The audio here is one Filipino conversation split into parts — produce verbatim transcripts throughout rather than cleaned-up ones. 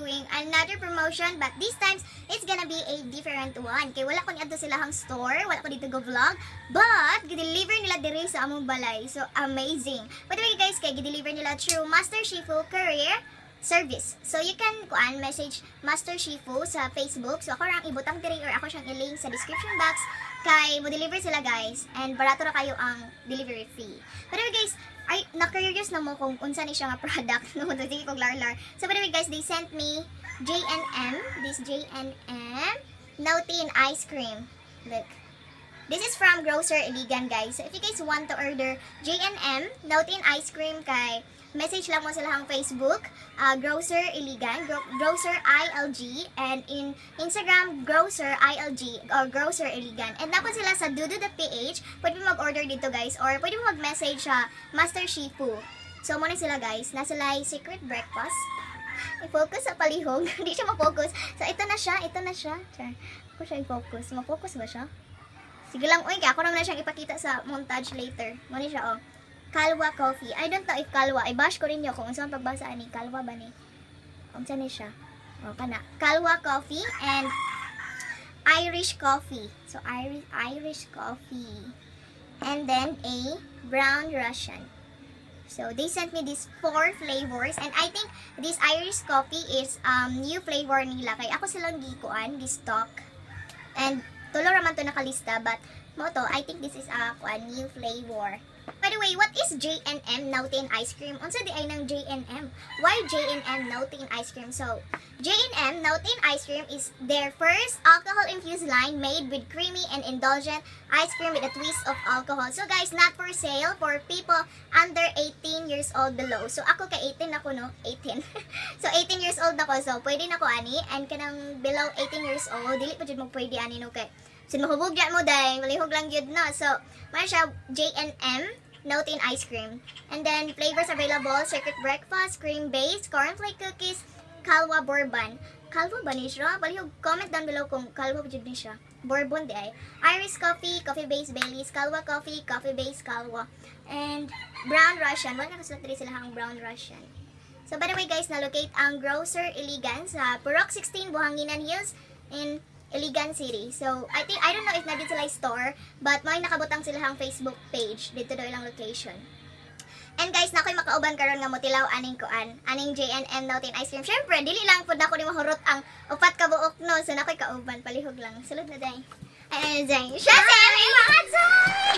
doing another promotion, but this time it's gonna be a different one. Kay wala ko ni adto silahang store, wala ko dito go vlog, but gi-deliver nila dire sa among balay. So amazing. By the way guys, kay gi-deliver nila through Master Shifu Courier Service. So you can kuan message Master Shifu sa Facebook. So ako rang ibutang dire or ako siyang i-link sa description box kay mo deliver sila guys, and barato ra kayo ang delivery fee. By the way guys, ay na-curious na mo kung unsa ni siya nga product no, sige kog lar-lar. So by the way guys, they sent me J and M, this J and M Naughty ice cream. Look. This is from Grocer Iligan guys. So if you guys want to order J and M Naughty ice cream kay message lang mo sa lahang Facebook, uh, Grocer Iligan, Gro Grocer I L G, and in Instagram, Grocer I L G, or Grocer Iligan. And dapat sila sa dudu dot p h, pwede mo mag-order dito guys, or pwede mo mag-message sa Master Shifu. So muna sila guys, nasa like secret breakfast. I-focus sa palihog, hindi siya ma-focus. So ito na siya, ito na siya. Char, ako siya i-focus. Ma-focus ba siya? Sige lang, uy, ako naman na siyang ipakita sa montage later. Muna siya, oh. Kalwa coffee. I don't know if kalwa. I-bash ko rin niyo kung saan pagbasa ni. Kalwa ba ni? Kung saan siya? O, kana. Kalwa coffee and Irish coffee. So, Irish, Irish coffee. And then, a brown Russian. So, they sent me these four flavors. And I think this Irish coffee is um new flavor nila. Kaya ako silang gikuan, this stock. And, tulo raman to nakalista. But, mo to, I think this is a uh, new flavor. By the way, what is J and M Naughty ice cream? Unsa di ay ng J and M? Why J and M Naughty ice cream? So, J and M Naughty ice cream is their first alcohol-infused line made with creamy and indulgent ice cream with a twist of alcohol. So guys, not for sale for people under eighteen years old below. So ako kay eighteen ako no, eighteen. So eighteen years old ako, so pwede na ko ani, and kanang below eighteen years old, dili pa jud mo pwede ani no kay sin mahubog yan mo day, malihog lang yun na. So, may siya J and M Naughty ice cream. And then, flavors available, secret breakfast, cream-based, cornflake cookies, kalwa bourbon. Kalwa ba ni siya? Balihog, comment down below kung kalwa ba ni siya. Bourbon di ay. Irish coffee, coffee-based Baileys, kalwa coffee, coffee-based kalwa. And, brown Russian. Wala na kasulat rin sila ang brown Russian. So, by the way guys, na-locate ang Grocer Iligan sa Purok sixteen, Buhanginan Hills in Iligan City. So, I think, I don't know if na dito sila store, but may nakabutang silang Facebook page dito daw ilang location. And guys, nakoy makauban karon nga motilaw aning kuan, aning J and M Naughty ice cream. Syempre, dili lang pud nako ni mahurot ang upat ka buok no, so nakoy kauban palihog lang. Sulod na day. Ay, day. Syempre, may mga day.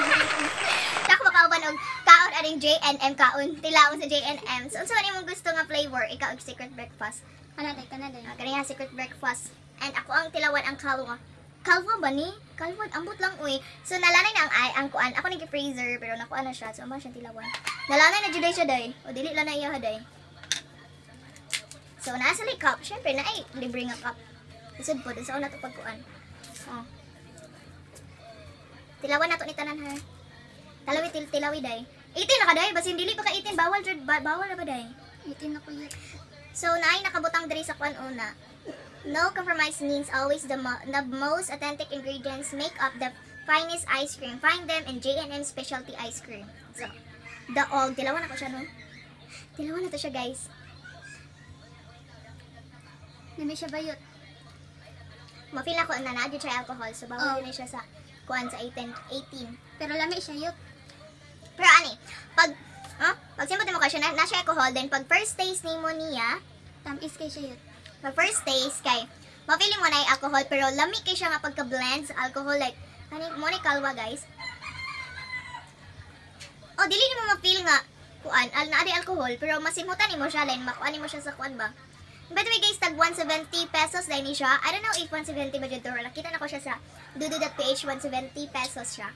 Nako makauban og kaon aning J and M kaon, tilawon sa J and M. So, unsa man imong gusto nga flavor? Ikaw og secret breakfast. Kana day, kana day. Ah, kani nga secret breakfast. And ako ang tilawan ang kalwa. Kalwa ba ni? Kalwa, ambot lang uy. So nalanay na ang ay, ang kuan. Ako nag-freezer pero nakuha na siya. So ama siyang tilawan. Nalanay na juday siya day. O dili lang na iya day. So nasa like cup. Syempre na ay libre nga cup. Isod po, sa una to pagkuan. Oh. Tilawan na to ni tanan ha. Talawi til tilawi day. eighteen na ka day. Basin dili pa ka eighteen. Bawal jud, ba, bawal na ba day? eighteen na ko yun. So naay nakabutang diri sa kuan una. No compromise means always the, mo the most authentic ingredients make up the finest ice cream. Find them in J and M Specialty Ice Cream. So, daog. Tilawan ako siya, no? Tilawan na to siya, guys. Nami siya bayot. Mafeel ako na na-adyo siya alcohol. So, bawal oh. Yun siya sa kuan sa eighteen. Pero lami siya yun. Pero ani, pag, huh? Pag simple mo ka siya, na, na siya alcohol, then pag first taste ni mo niya, tamis kay siya yun. My first taste kay mapili mo na yung alcohol pero lami kay siya nga pagka-blend sa alcohol like ano mo ni kalwa guys. Oh, dili ni mo mapil nga kuan al na adi alcohol pero masimutan ni mo siya line makuan mo siya sa kuan ba. By the way guys, tag one seventy pesos dai ni siya. I don't know if one seventy ba jud or nakita na ko siya sa dudu dot p h. One seventy pesos siya.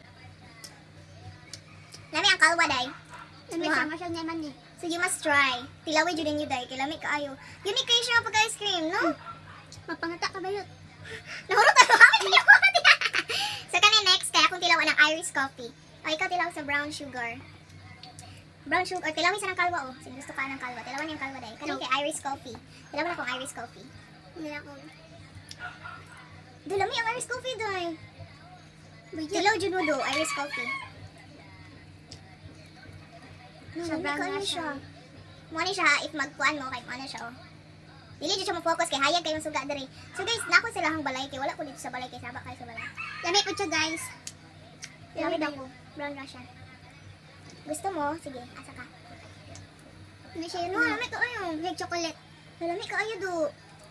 Lami ang kalwa dai. Lami siya masya naman ni. So you must try. Tilawi jud ninyo day kay lami kaayo. Unique kayo siya pag ice cream, no? Mapangata ka bayot. Nahurot ako kami niyo. So kani next kay akong tilawan ng Irish coffee. O ikaw tilaw sa brown sugar. Brown sugar or tilawin sa ng kalwa oh. Sige gusto ka ng kalwa. Tilawan yung kalwa day. Kani kay Irish coffee. Tilawan akong Irish coffee. Hindi ako. Dulami ang Irish coffee day. Tilaw jud mo do Irish coffee. No, sobrang na siya. Muna siya, if magkuhan mo, kahit ano siya, oh. Dili jud siya mo focus kay hayag kay suga diri. So guys, nako sila hang balay kay wala ko dito sa balay kay saba kay sa balay. Lami ko siya guys. Lami daw ko. Brown Russian. Gusto mo? Sige, asa ka. Ano siya yun? No, lami ka ayo. Like chocolate. Lami ka ayo do.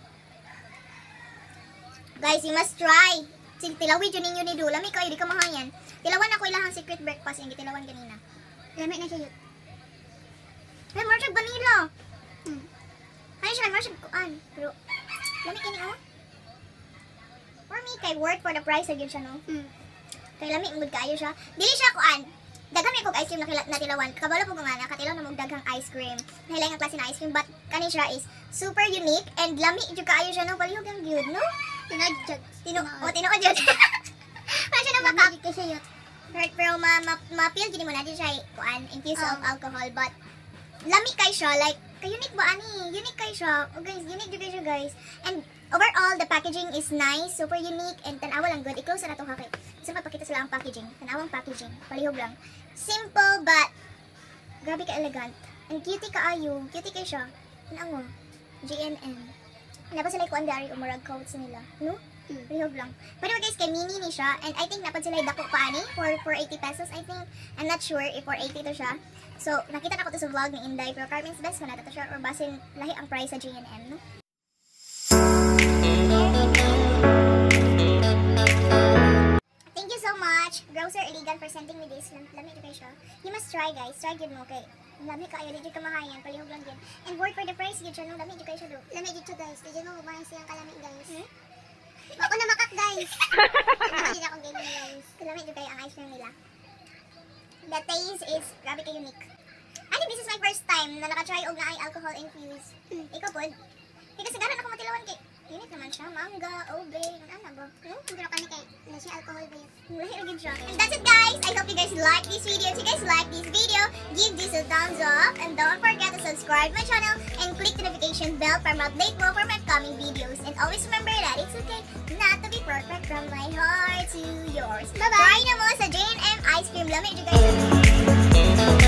Guys, you must try. Sige, tilawid yun ninyo ni do. Lami ka ayo, di ka mahayan. Tilawan ako ilahang secret breakfast yung gitilawan kanina. Lami na siya yun. Ay, more siya vanilla. Hmm. Ay, siya, more siya kuan. Pero, lami ka niyo. For me, kay worth for the price agad siya, no? Hmm. Kay lami, mood kaayo siya. Dili siya kuan. Daghang may kog ice cream na natilawan. Kabalo po ko nga na, katilaw na mong daghang ice cream. Nahilang ang klase na ice cream, but kani siya is super unique and lami jud kaayo siya, no? Palihog ang good, no? Tinood jud. Tino, o tinood jud. Wala siya na makak. Kasi yun. Right, pero ma ma ma-feel gini mo na di siya kuan infused of alcohol, but lami kay siya, like ka-unique ba ani? Unique kay siya. Oh guys, unique jud kay siya guys. And overall, the packaging is nice, super unique, and tanawa lang good. I-close na to ha kay. Isa magpakita sila ang packaging. Tanawang packaging. Palihog lang. Simple but grabe ka elegant. And cutie kaayo. Cutie kay siya. Tanawang G N M. Napa sila kuan dari umurag coats nila. No? Mm. Palihog lang. Pero guys, kay mini ni siya. And I think napad sila dako pa ani for for eighty pesos I think. I'm not sure if for eighty to siya. So, nakita na ko to sa vlog ni Inday. Pero Carmen's best man na to siya. Or basin lahi ang price sa G N M, no? Thank you so much, Grocer Iligan, for sending me this. Lam lami ito kayo siya. You must try guys. Try yun mo kay. Lami ka ayo. Di ka mahayan. Palihog lang yun. And worth for the price yun siya. No? Lami ito kayo siya do. Lami dito guys. Di dyan mo mabayan siyang kalamit guys. Hmm? Ako na makak guys. Hindi na akong gaming guys. Lami ito kayo ang ice cream nila. The taste is grabe ka unique. I think this is my first time na nakatry og na ay alcohol infused. Hmm. Ikaw po. Kaya kasi garan ako matilawan kay. Unique naman siya. Manga, obe, ano ba? No? Pero kami kay na siya alcohol ba yun? Lahi agad siya. And that's it guys. I hope you guys like this video. If you guys like this video, give this a thumbs up. And don't forget to subscribe my channel and click the notification bell para ma-update mo for my upcoming videos. And always remember that it's okay not to be perfect from my heart to yours. Bye-bye! Try na mo sa J and M Ice Cream. Lamig you guys.